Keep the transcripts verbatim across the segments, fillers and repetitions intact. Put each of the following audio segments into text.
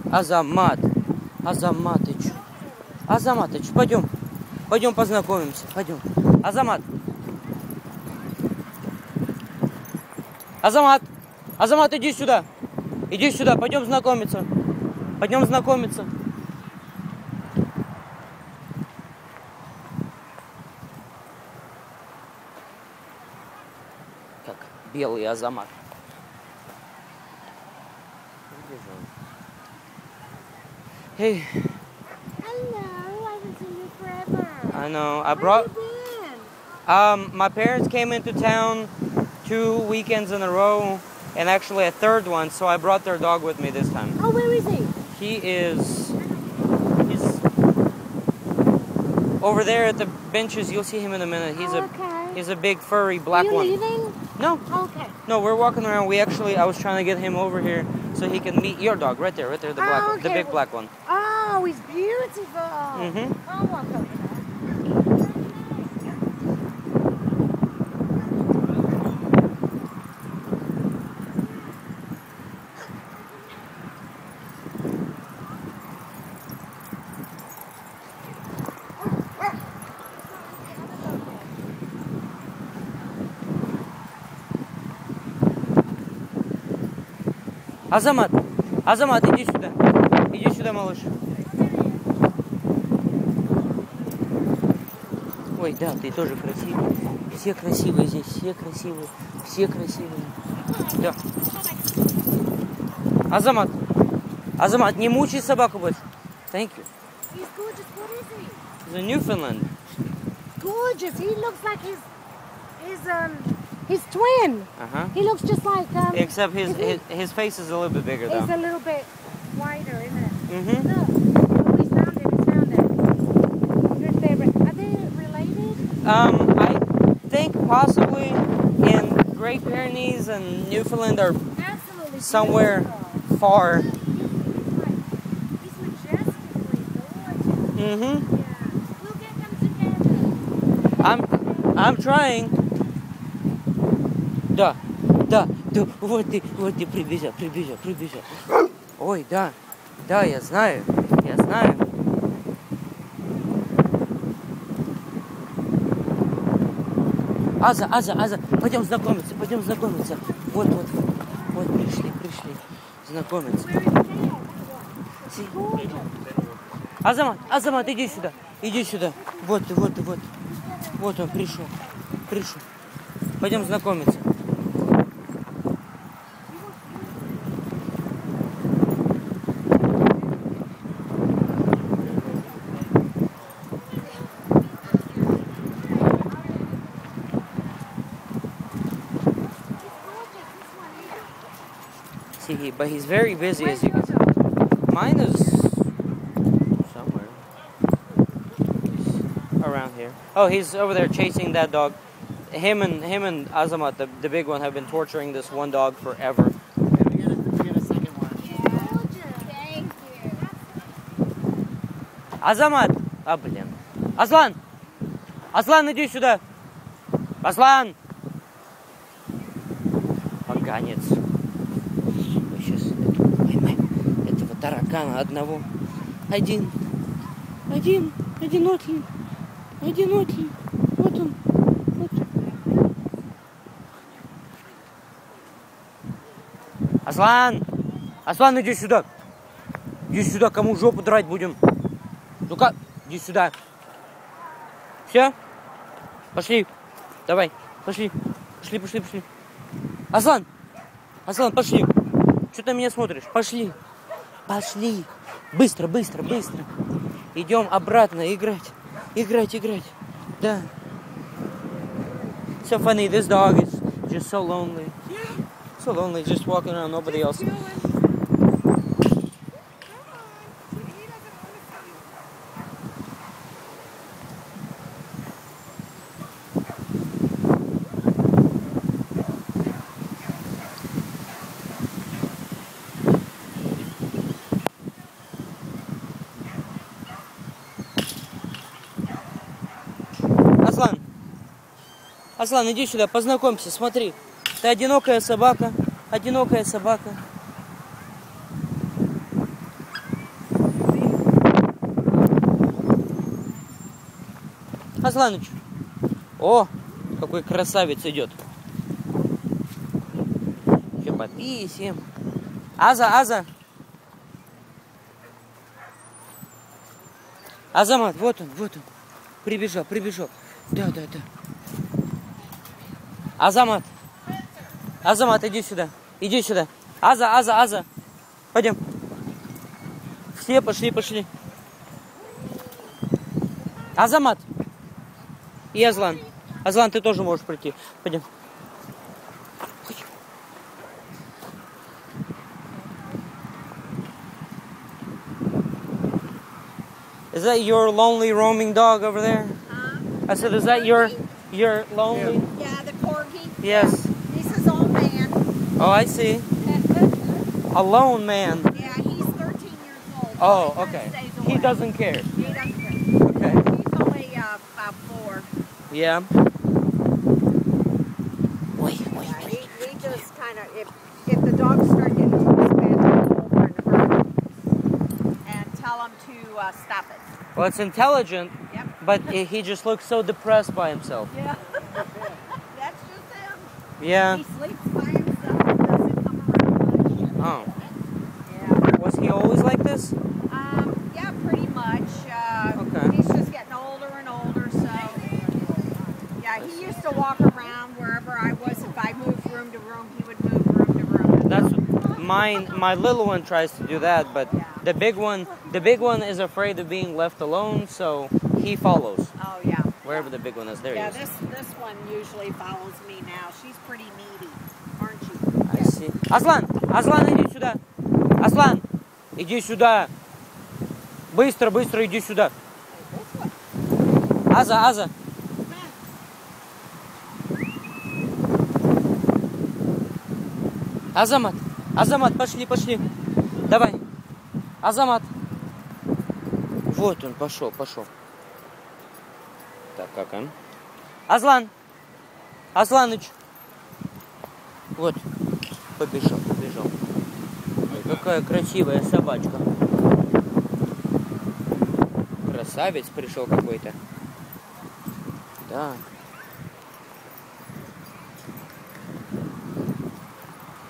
Азамат. Азамат, ты чё? Азамат, ты чё? Пойдем. Пойдем познакомимся. Пойдем. Азамат. Азамат. Азамат, иди сюда. Иди сюда. Пойдем знакомиться. Пойдем знакомиться. Как белый Азамат. Hey. Hello, I haven't seen you forever. I know. I Where brought. have you been? Um, my parents came into town two weekends in a row, and actually a third one. So I brought their dog with me this time. Oh, where is he? He is. He's over there at the benches. You'll see him in a minute. He's Oh, a. okay. He's a big furry black Are you one. leaving? No. Okay. No, we're walking around. We actually. I was trying to get him over here so he can meet your dog right there, right there, the black Oh, one, the okay. big black one. Oh, he's beautiful. Mhm. I'll walk over there. Азамат, Азамат, иди сюда. Иди сюда, малыш. Ой, да, ты тоже красивый. Все красивые здесь, все красивые. Все красивые. Да. Азамат, Азамат, не мучай собаку больше. Thank you. He's gorgeous. What is he? He's a Newfoundland. Gorgeous. He looks like his his um his twin. Uh-huh. He looks just like um. Except his, isn't his he- his face is a little bit bigger though. He's a little bit wider, isn't it? Mm-hmm. Look. Oh, he's found it. He's found it. Your favorite. Are they related? Um, I think possibly in Great Pyrenees and Newfoundland are Absolutely. somewhere beautiful. far. He's majestically gorgeous. Mm-hmm. Yeah. We'll get them together. I'm I'm trying. Да, да, да, вот ты, вот ты прибежал, прибежал, прибежал. Ой, да, да, я знаю, я знаю. Аза, Аза, Аза, пойдем знакомиться, пойдем знакомиться. Вот, вот, вот, вот, пришли, пришли, знакомиться. Азамат, Азамат, иди сюда, иди сюда. Вот ты, вот ты, вот. Вот он пришел, пришел. Пойдем знакомиться. See, he, but he's very busy as you can see. Mine is somewhere. He's around here. Oh, he's over there chasing that dog. Him and him and Azamat, the, the big one, have been torturing this one dog forever. We get a, we get a second one. Thank you. Азамат! А, блин. Аслан! Аслан, иди сюда! Аслан! Поганец. Мы сейчас поймаем этого таракана одного. Один. Один. Одинокий. Одинокий. Вот он. Вот. Аслан! Аслан, иди сюда! Иди сюда, кому жопу драть будем? Ну-ка, иди сюда. Все? Пошли. Давай, пошли. Пошли, пошли, пошли. Аслан! Аслан, пошли. Что ты на меня смотришь? Пошли. Пошли. Быстро, быстро, быстро. Идем обратно играть. Играть, играть. Да. So funny, this dog is just so lonely. So lonely, just walking around, nobody else. Аслан, Аслан, иди сюда, познакомься, смотри. Ты одинокая собака, одинокая собака. Асланыч. О, какой красавец идет. Еще пописим. Аза, Аза. Азамат, вот он, вот он. Прибежал, прибежал. Да, да, да. Азамат. Азамат, иди сюда. Иди сюда. Аза, Аза, Аза. Пойдем. Все пошли, пошли. Азамат. И Азлан. Азлан, ты тоже можешь прийти. Пойдем. Is that your lonely roaming dog over there? Huh? I said, is that your your lonely? Yeah, the corgi. Yes. This is old man. Oh, I see. A lone man. Yeah, he's thirteen years old. Oh, He okay. stays He away. doesn't care. He doesn't care. Okay. He's only uh, about four. Yeah. Wait, wait, Yeah, wait. he, he just kind of, if, if the dogs start getting too bad, he'll go over and hurt and tell them to uh, stop it. Well, it's intelligent, Yep. but he just looks so depressed by himself. Yeah. That's just him. Yeah. He sleeps by himself. Doesn't come around much. Oh. Yeah. Was he always like this? Um, yeah, pretty much. Uh, Okay. He's just getting older and older, so. Yeah, he used to walk around wherever I was. If I moved room to room, he would move room to room. That's mine. My little one tries to do that, but the big one, the big one is afraid of being left alone, so he follows Oh, yeah. wherever the big one is. There Yeah, he is. this this one usually follows me now. She's pretty needy, aren't you? I see. Аслан, Аслан, иди сюда. Аслан, иди сюда. Быстро, быстро иди сюда. Аза, Аза. Азамат, Азамат, пошли, пошли. Давай. Азамат. Вот он, пошел, пошел. Так, как он? Азлан. Асланыч. Вот. Побежал, побежал. Ой, какая красивая собачка. Красавец пришел какой-то. Да.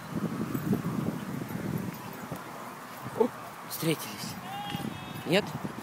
О, встретились. Нет?